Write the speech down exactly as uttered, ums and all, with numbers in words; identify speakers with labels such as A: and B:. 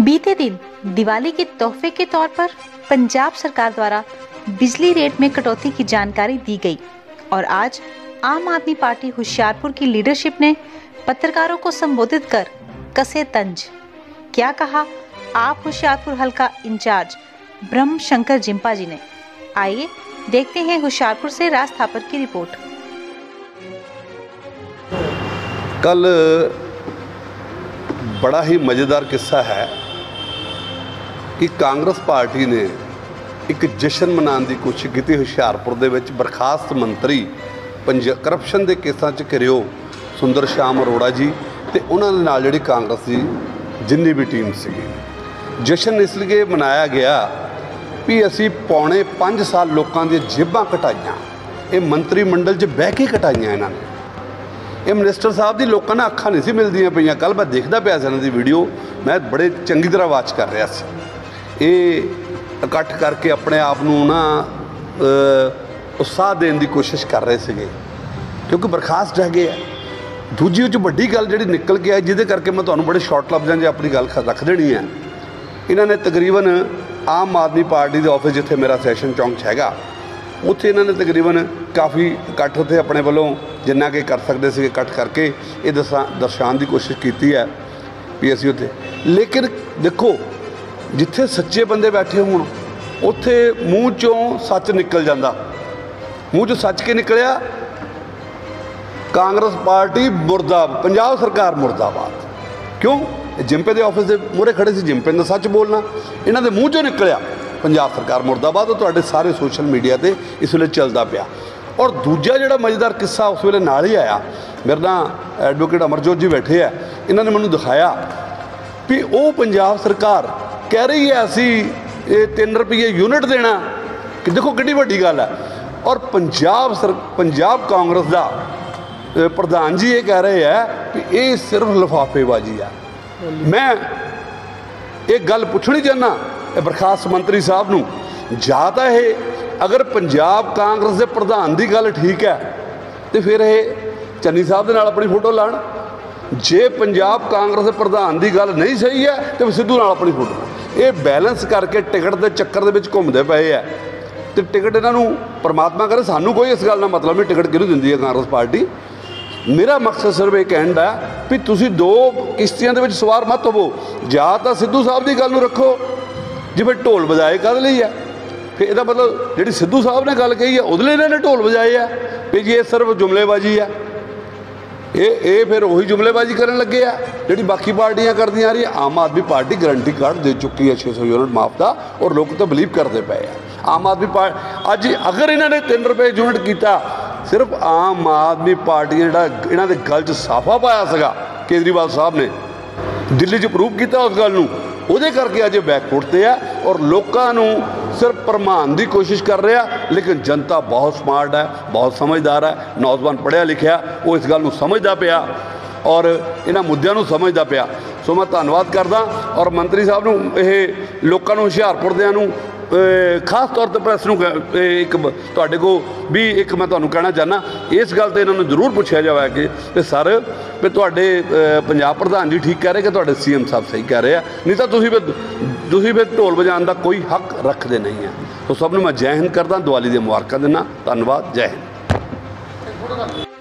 A: बीते दिन दिवाली के तोहफे के तौर पर पंजाब सरकार द्वारा बिजली रेट में कटौती की जानकारी दी गई और आज आम आदमी पार्टी होशियारपुर की लीडरशिप ने पत्रकारों को संबोधित कर कसे तंज। क्या कहा आप होशियारपुर हल्का इंचार्ज ब्रह्म शंकर जिम्पा जी ने, आइए देखते हैं होशियारपुर से राज थापर की रिपोर्ट।
B: कल बड़ा ही मज़ेदार किस्सा है कि कांग्रेस पार्टी ने एक जश्न मनाने की कोशिश की होशियारपुर दे विच बर्खास्त मंत्री पंजा करप्शन के केसां च घिरिओ सुंदर श्याम अरोड़ा जी ते उन्हां दे नाल जिहड़ी कांग्रेस की जिन्नी भी टीम सीगी। जश्न इसलिए मनाया गया भी असी पौने पाँच साल लोगों दी जेबां घटाइयां, ये मंत्री मंडल च बह के घटाइयां इन्हां ने। ये मिनिस्टर साहब की लोगों ने अखां नहीं सी मिलदियां पईयां। कल मैं देखदा पिया सी इन्हां दी वीडियो, मैं बड़े चंगी तरह वाच कर रहा सी। ये इकट्ठ करके अपने आप नूं ना उत्साह देने की कोशिश कर रहे थे क्योंकि बर्खास्त रह गए है। दूजी उच वड्डी गल जिहड़ी निकल के आई जिहदे करके मैं तुहानूं बड़े शॉर्ट लफ्ज़ां 'च अपनी गल रख देनी है। इन्होंने तकरीबन आम आदमी पार्टी के ऑफिस जिथे मेरा सैशन चौंक हैगा उत्थे इन्होंने तकरीबन काफ़ी इकट्ठ उत्थे अपने वालों जिन्ना कि कर सकते थे इकट्ठ करके ये दसा दर्शाने की कोशिश की है भी असी उत्थे। लेकिन देखो जिथे सच्चे बंदे बैठे होण उत्थे मूँह चों सच निकल जाता। मूँह चों सच के निकलिया कांग्रेस पार्टी मुर्दाबाद, पंजाब सरकार मुर्दाबाद। क्यों? जिम्पे के ऑफिस के मूहरे खड़े से जिम्पे ने सच बोलना, इन्हों के मूँह चों निकलिया पंजाब सरकार मुर्दाबाद। और तुहाडे सारे सोशल मीडिया पर इस वे चलता पाया। और दूजा जिहड़ा मज़ेदार किस्सा उस वे नाल ही आया, मेरे नाल एडवोकेट अमरजोत जी बैठे है, इन्होंने मैनूं दिखाया भी वो पंजाब सरकार कह रही है असी ये तीन रुपये यूनिट देना कि देखो कितनी वड्डी गल है। और पंजाब सर पंजाब कांग्रेस का प्रधान जी ये कह रहे हैं कि ये सिर्फ लिफाफेबाजी है। मैं एक गल पूछनी चाहना बर्खास्त मंत्री साहब नूं, जा तां ये अगर पंजाब कांग्रेस के प्रधान की गल ठीक है तो फिर ये चन्नी साहब के नाल अपनी फोटो लाण। जे पंजाब कांग्रेस के प्रधान की गल नहीं सही है तो सिद्धू नाल अपनी फोटो। ये बैलेंस करके टिकट के चक्कर दे विच घुमदे पए है तो टिकट इन्हों परमात्मा करे सानू कोई इस गल का मतलब नहीं टिकट किहनूं दिंदी है कांग्रेस पार्टी। मेरा मकसद सिर्फ ये कहण दा भी तुसीं दो किश्तियां दे विच सवार मत होवो। जा तां सिद्धू साहब की गल नूं रखो जिवें ढोल बजाए कद लई है, फिर इसदा मतलब जिहड़ी सिद्धू साहब ने गल कही है उहदे लई इन्होंने ढोल बजाए है भी जी ये सिर्फ जुमलेबाजी है। ये ये फिर वही जुमलेबाजी करन लगे आ जिहड़ी बाकी पार्टियां करदियां आ रही। आम आदमी पार्टी गारंटी कार्ड दे चुकी है छे सौ यूनिट मुआफ का और लोग तो बिलीव करते पे हैं। आम आदमी पार्टी अज अगर इन्होंने तीन रुपये यूनिट किया सिर्फ आम आदमी पार्टी जिहड़ा इन्हां दे गल च साफा पाया सगा केजरीवाल साहब ने दिल्ली च प्रूव किया उस गल नूं, उहदे करके अज बैकफुट ते आ और लोगों नूं सिर्फ भरमाने की कोशिश कर रहे हैं। लेकिन जनता बहुत स्मार्ट है, बहुत समझदार है, नौजवान पढ़िया लिखिया वो इस गल नूं समझदा पिया और इन्हां मुद्दिआं नूं समझदा पिया। सो मैं धन्नवाद करदा और मंत्री साहब नूं ये लोगों नूं हुशियारपुर दिआं नूं खास तौर पर प्रैस नूं एक तुहाडे को भी एक मैं तुहानूं कहना चाहना इस गल ते इन्हां नूं जरूर पुछया जावे कि सर भी तुहाडे पंजाब प्रधान जी ठीक कह रहे कि तुहाडे सी एम साहब सही कह रहे हैं, नहीं तो तुसीं फिर तुसीं फिर ढोल बजाने का कोई हक रखते नहीं है। तो सब नूं मैं जय हिंद करदा, दिवाली दी मुबारकां दिंदा। धन्नवाद, जय हिंद।